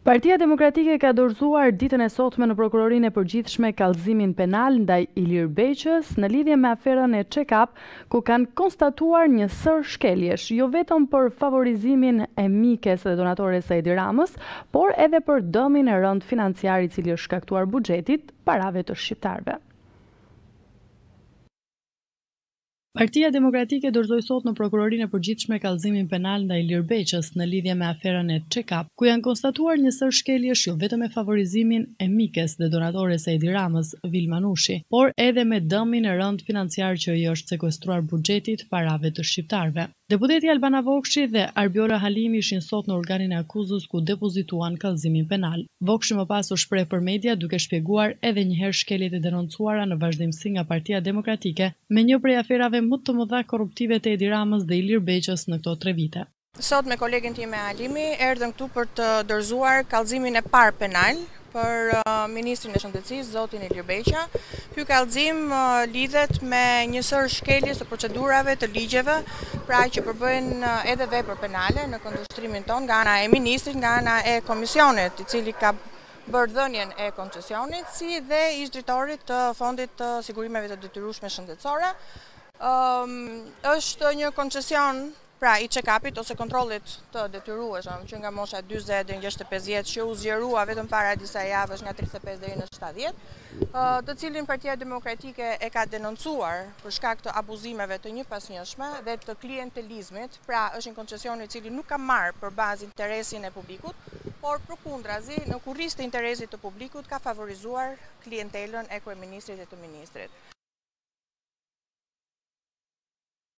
Partia Demokratike ka dorëzuar ditën e sotme në Prokurorinë e Përgjithshme kallëzimin penal ndaj Ilir Beqës në lidhje me aferën e Check-up, ku kanë konstatuar një sër shkeljesh, jo vetëm për favorizimin e mikes dhe donatores së Edi Ramës, por edhe për dëmin e rënd financiar i cili është shkaktuar buxhetit parave të shqiptarëve. Partia Demokratike dorëzoi sot në Prokurorinë e Përgjithshme kallëzimin penal ndaj Ilir Beqës në lidhje me aferën e Check-up, ku janë konstatuar një sër shkeljesh jo vetëm me favorizimin e mikes dhe donatores së Edi Ramës, Vilma Nushi, por edhe me dëmin e rënd financiar që i është sekuestruar buxhetit parave të shqiptarëve. Deputeti Albana Vokshi dhe Arbiora Halimi ishin sot në organin e akuzës ku depozituan kallëzimin penal. Vokshi më pas u shpreh për media duke shpjeguar edhe një herë shkeljet e denoncuara në vazhdimsi nga Partia Demokratike me një prej aferave më të mëdha korruptive të Edi Ramës dhe Ilir Beqës në këto 3 vite. Sot me kolegin time Halimi erdhëm këtu për të dorëzuar kallëzimin e parë penal për Ministrin e Shëndetësisë, zotin Ilir Beqa. Ky kallëzim lidhet me një sër shkeljes të procedurave të ligjeve, pra që përbëjnë edhe vepër penale në këndvështrimin ton nga ana e ministrit, nga ana e komisionit, i cili ka bërë dhënien e koncesionit, si dhe ish-drejtorit të Fondit të Sigurimeve të Detyrueshme Shëndetësore. Është një koncesion pra i check-upit ose kontrollit të detyrueshëm që nga mosha 40 deri në 65 vjeç që u zgjerua vetëm para disa javësh nga 35 deri në 70, të cilin Partia Demokratike e ka denoncuar për shkak të abuzimeve të njëpasnjëshme dhe të klientelizmit, pra është një koncesion i cili nuk ka marrë për bazë interesin e publikut, por përkundrazi në kurriz të interesit të publikut ka favorizuar klientelën e kryeministrit e të ministrit.